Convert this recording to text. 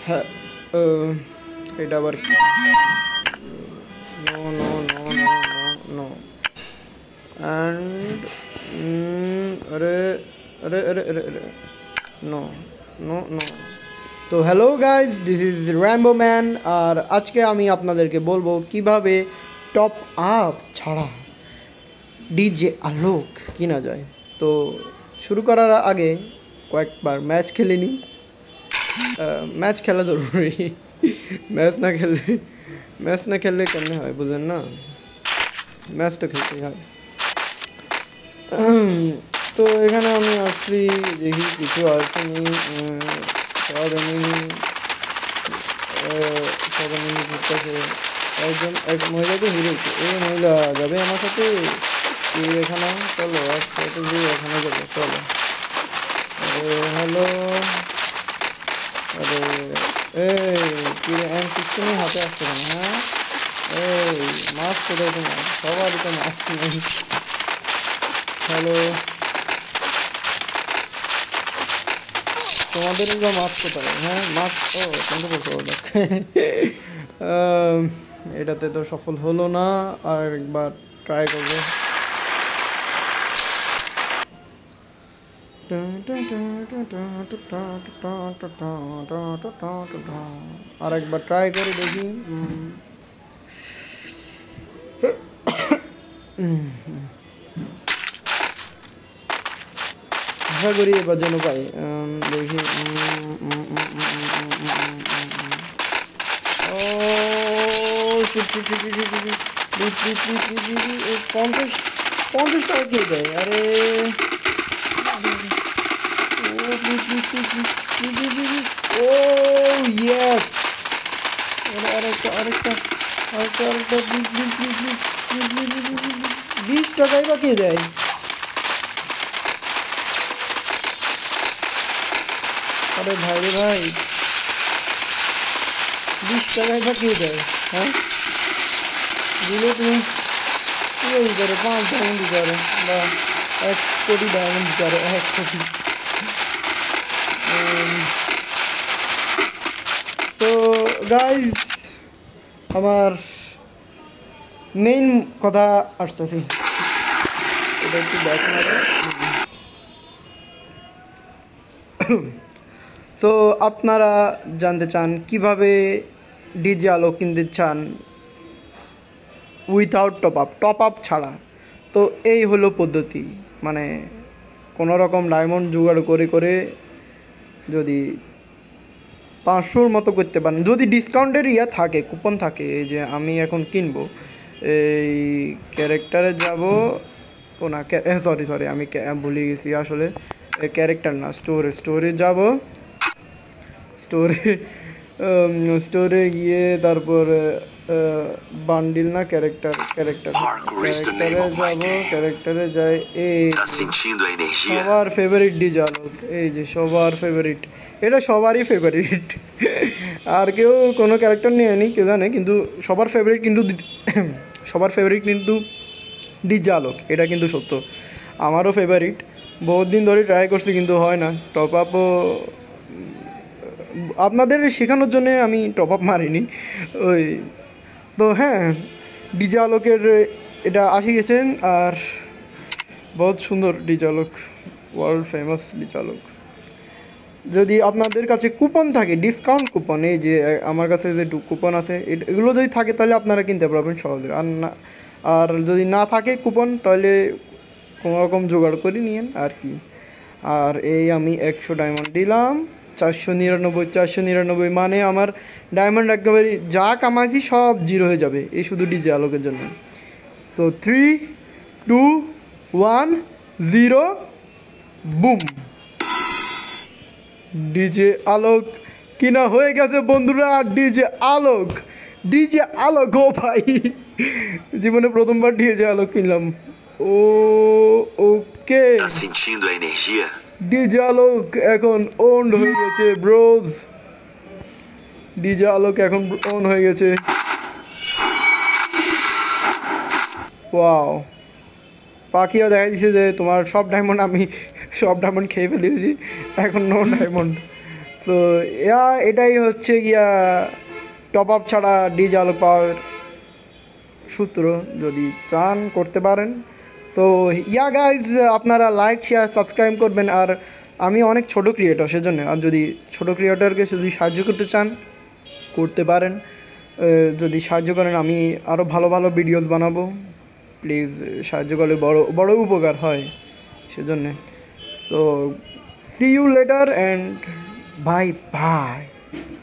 হ্যাঁ এটা আবার কি? No no no no no no and আরে আরে আরে আরে আরে no no no. So hello guys, this is Rambo man. আর আজকে আমি আপনাদেরকে বলবো কিভাবে টপ আপ ছাড়া ডিজে আলোক কিনা যায়। তো শুরু করার আগে কয়েকবার ম্যাচ খেলে নিই। ম্যাচ খেলা জরুরি। ম্যাচ না খেললে কেমনে হয় বুঝেন না? ম্যাচ তো খেলতেই হয়। তো এখানে আমি আসছি, দেখি কিছু আসেনি। সব এমনি ঘুরতেছে। এক মহিলা তো হিরোইছে। এই মহিলা যাবে আমার সাথে চিড়িয়াখানা? চলো একসাথে চিড়িয়াখানা যাবো, চলো। আরে হ্যালো, আরে এই কি M16 হাতে আসছে কেন? হ্যাঁ এই মাস্ক কোথায় তোমার? সবারই তো মাস্ক নেই। হ্যালো, তোমাদেরই বা মাস্ক কোথায়? হ্যাঁ মাস্ক, ও তুমি তো বলছো দেখ। এটাতে তো সফল হলো না, আর একবার ট্রাই করবো। আর একবার ট্রাই করে দেখি। আশা করি এবার যেন পাই। দেখি। ও please please please please please, 50 টাকা খেয়ে দেয়। আরে ও please please please please please please. ও ইয়েস, আরেকটা আরেকটা আরেকটা আরেকটা please please please please please please please 20 টাকাই বা কে দেয়? আরে ভাই রে ভাই, 20 টাকায় বা কে দেয়? হ্যাঁ দিলে তুমি কি করে 5 ডায়মন্ড দিতে পারো, বা 1 কোটি ডায়মন্ড দিতে পারো, 1 কোটি। তো গাইজ, আমার মেইন কথা আসতেছি, এটা একটু দেখুন। তো আপনারা জানতে চান কিভাবে ডিজে আলো কিনতে চান উইথাউট টপ আপ ছাড়া। তো এই হলো পদ্ধতি, মানে কোনো রকম ডায়মন্ড জোগাড় করে করে যদি 500-র মতো করতে পারেন, যদি ডিসকাউন্টের থাকে, কুপন থাকে। এই যে আমি এখন কিনবো, এই ক্যারেক্টারে যাব, ও না সরি আমি ভুলে গেছি আসলে। ক্যারেক্টার না, স্টোরে যাব। স্টোরে গিয়ে তারপর বান্ডিল না ক্যারেক্টারে যাই। এই সবার ফেভারিট ডিজে আলোক, এই যে সবার ফেভারিট, এটা সবারই ফেভারিট। আর কেউ কোনো ক্যারেক্টার নিয়ে নি কে জানে, কিন্তু সবার ফেভারিট কিন্তু সবার ফেভারিট কিন্তু ডিজে আলোক, এটা কিন্তু সত্য। আমারও ফেভারিট, বহুত দিন ধরে ট্রাই করছি কিন্তু হয় না। টপ আপও আপনাদের শেখানোর জন্যে আমি টপ আপ মারিনি ওই। তো হ্যাঁ, ডিজে আলোকের এটা আসি গেছেন, আর বহুত সুন্দর DJ Alok, world famous DJ Alok. যদি আপনাদের কাছে কুপন থাকে, ডিসকাউন্ট কুপন, এই যে আমার কাছে যে কুপন আছে, এগুলো যদি থাকে তাহলে আপনারা কিনতে পারবেন সহজে। আর না, আর যদি না থাকে কুপন, তাহলে কোনো রকম জোগাড় করে নিয়েন আর কি। আর এই আমি 100 ডায়মন্ড দিলাম, 499 মানে আমার ডায়মন্ড একেবারে যা কামাইছি সব জিরো হয়ে যাবে এই শুধু ডিজে আলোকের জন্য। So 3, 2, 1, 0, broom. ডিজে আলোক কিনা হয়ে গেছে বন্ধুরা। ডিজে আলোক ও ভাই, জীবনে প্রথমবার ডিজে আলোক কিনলাম। ও ওকে, ডিজে আলোক এখন অন হয়ে গেছে ব্রোজ। ডিজে আলোক এখন অন হয়ে গেছে। ওয়াও, পাখিও দেখা দিচ্ছে যে তোমার সব ডায়মন্ড, আমি সব ডায়মন্ড খেয়ে ফেলেছি, এখন নো ডায়মন্ড। সো এটাই হচ্ছে গিয়া টপ আপ ছাড়া ডিজে আলোক পাওয়ার সূত্র। যদি চান করতে পারেন। তো গাইজ, আপনারা লাইক শেয়ার সাবস্ক্রাইব করবেন। আর আমি অনেক ছোট ক্রিয়েটর, সেজন্য আর যদি ছোট ক্রিয়েটরকে যদি সাহায্য করতে চান করতে পারেন। যদি সাহায্য করেন আমি আরও ভালো ভালো ভিডিওস বানাবো। প্লিজ সাহায্য করলে বড় বড় উপকার হয় সেজন্যে। So see you later and bye by.